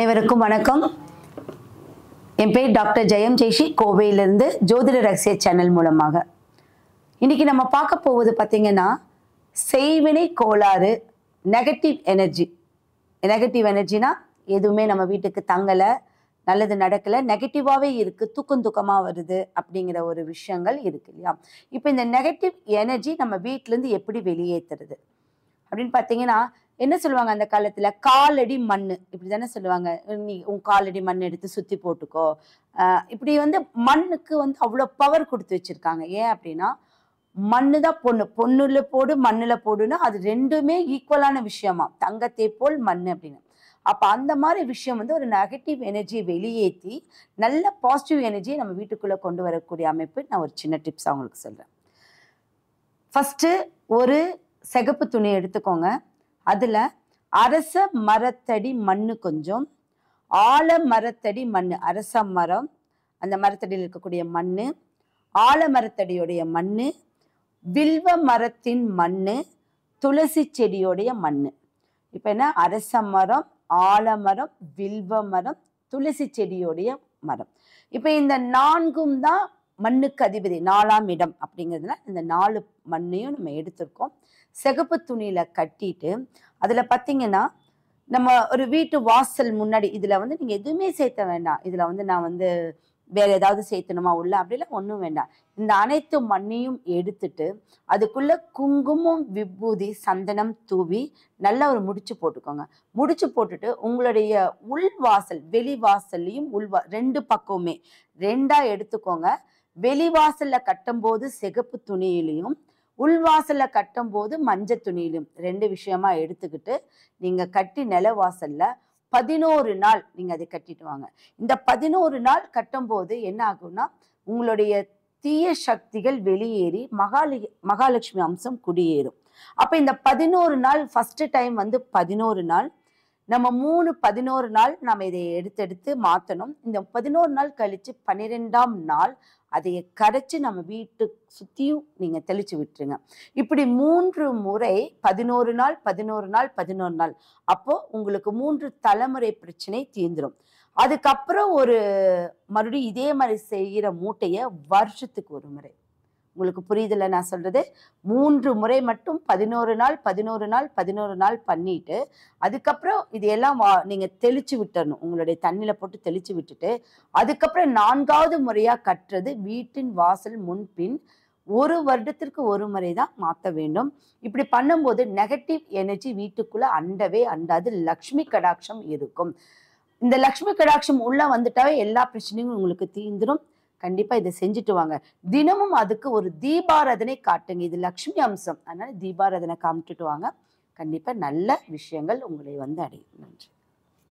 அனைவருக்கும் வணக்கம். என் பேர் டாக்டர் ஜெயம் ஜெய்ஷி, கோவையிலிருந்து ஜோதிட ரகசிய சேனல் மூலமாக. இன்னைக்கு நம்ம பார்க்க போவது பார்த்தீங்கன்னா, செய்வினை கோளாறு, நெகட்டிவ் எனர்ஜி. நெகட்டிவ் எனர்ஜினா எதுவுமே நம்ம வீட்டுக்கு தங்கலை, நல்லது நடக்கலை, நெகட்டிவாகவே இருக்குது, தூக்கமாக வருது அப்படிங்கிற ஒரு விஷயங்கள் இருக்கு இல்லையா? இப்போ இந்த நெகட்டிவ் எனர்ஜி நம்ம வீட்டிலேருந்து எப்படி வெளியேற்றுறது அப்படின்னு பார்த்தீங்கன்னா, என்ன சொல்லுவாங்க அந்த காலத்துல, காலடி மண்ணு இப்படி தானே சொல்லுவாங்க. நீ உன் காலடி மண் எடுத்து சுத்தி போட்டுக்கோ. இப்படி மண்ணுக்கு அவ்வளோ பவர் கொடுத்து வச்சிருக்காங்க. ஏன் அப்படின்னா, மண்ணு தான் பொண்ணு, பொண்ணுல போடு மண்ணுல போடுன்னா அது ரெண்டுமே ஈக்குவலான விஷயமா, தங்கத்தை போல் மண் அப்படின்னு. அப்ப அந்த மாதிரி விஷயம் ஒரு நெகட்டிவ் எனர்ஜியை வெளியேற்றி நல்ல பாசிட்டிவ் எனர்ஜியை நம்ம வீட்டுக்குள்ள கொண்டு வரக்கூடிய அமைப்பு. நான் ஒரு சின்ன டிப்ஸ் அவங்களுக்கு சொல்றேன். ஃபர்ஸ்ட் ஒரு சிகப்பு துணி எடுத்துக்கோங்க. அதுல அரச மரத்தடி மண்ணு கொஞ்சம், ஆல மரத்தடி மண்ணு, அரச மரம் அந்த மரத்தடியில் இருக்கக்கூடிய மண்ணு, ஆல மரத்தடியுடைய மண்ணு, வில்வ மரத்தின் மண்ணு, துளசி செடியோடைய மண்ணு. இப்ப என்ன, அரச மரம், ஆலமரம், வில்வ மரம், துளசி செடியோடைய மரம். இப்ப இந்த நான்கும் தான் மண்ணுக்கு அதிபதி, 4ஆம் இடம் அப்படிங்கிறதுல இந்த 4 மண்ணையும் நம்ம எடுத்திருக்கோம். சிகப்பு துணியில கட்டிட்டு அதுல பாத்தீங்கன்னா, நம்ம ஒரு வீட்டு வாசல் முன்னாடி இதுல நீங்க எதுவுமே சேர்த்த வேண்டாம். இதுல நான் வேற ஏதாவது சேர்த்தணுமா உள்ள அப்படிலாம் ஒன்றும் வேண்டாம். இந்த அனைத்து மண்ணையும் எடுத்துட்டு அதுக்குள்ள குங்குமம், விபூதி, சந்தனம் தூவி நல்லா ஒரு முடிச்சு போட்டுக்கோங்க. முடிச்சு போட்டுட்டு உங்களுடைய உள்வாசல், வெளிவாசல்லையும் ரெண்டு பக்கமுமே ரெண்டா எடுத்துக்கோங்க. வெளிவாசல்ல கட்டும் போது சிகப்பு துணியிலையும், உள்வாசல்ல கட்டும் போது மஞ்சள் துணியிலும், ரெண்டு விஷயமா எடுத்துக்கிட்டு நீங்க கட்டி நிலவாசல்ல 11 நாள் நீங்க அதை கட்டிட்டு வாங்க. இந்த 11 நாள் கட்டும் போது என்ன ஆகும்னா, உங்களுடைய தீய சக்திகள் வெளியேறி மகாலட்சுமி அம்சம் குடியேறும். அப்ப இந்த 11 நாள் ஃபர்ஸ்ட் டைம் 11 நாள் நம்ம 11 நாள் நம்ம இதை எடுத்து மாத்தணும். இந்த 11 நாள் கழிச்சு 12ஆம் நாள் அதை கரைச்சு நம்ம வீட்டு சுத்தியும் நீங்க தெளிச்சு விட்டுருங்க. இப்படி 3 முறை 11 நாள் 11 நாள் 11 நாள். அப்போ உங்களுக்கு 3 தலைமுறை பிரச்சனை தீர்ந்துடும். அதுக்கப்புறம் மறுபடியும் இதே மாதிரி செய்யற மூட்டைய வருஷத்துக்கு ஒரு முறை. உங்களுக்கு புரியுதுல்ல நான் சொல்றது? 3 முறை மட்டும் 11 நாள் 11 நாள் 11 நாள் பண்ணிட்டு அதுக்கப்புறம் இதையெல்லாம் நீங்க தெளிச்சு விட்டுறணும். உங்களுடைய தண்ணியில போட்டு தெளிச்சு விட்டுட்டு அதுக்கப்புறம் 4ஆவது முறையா கட்டுறது வீட்டின் வாசல் முன்பின் 1 வருடத்திற்கு ஒரு முறை தான் மாற்ற வேண்டும். இப்படி பண்ணும்போது நெகட்டிவ் எனர்ஜி வீட்டுக்குள்ள அண்டவே அண்டாது, லக்ஷ்மி கடாட்சம் இருக்கும். இந்த லக்ஷ்மி கடாட்சம் உள்ள வந்துட்டாவே எல்லா பிரச்சனையும் உங்களுக்கு தீர்ந்துடும். கண்டிப்பா இதை செஞ்சுட்டு வாங்க. தினமும் அதுக்கு ஒரு தீபாராதனை காட்டுங்க. இது லக்ஷ்மி அம்சம், அதனால தீபாராதனை காமிட்டுட்டு வாங்க. கண்டிப்பா நல்ல விஷயங்கள் உங்களை அடையும். நன்றி.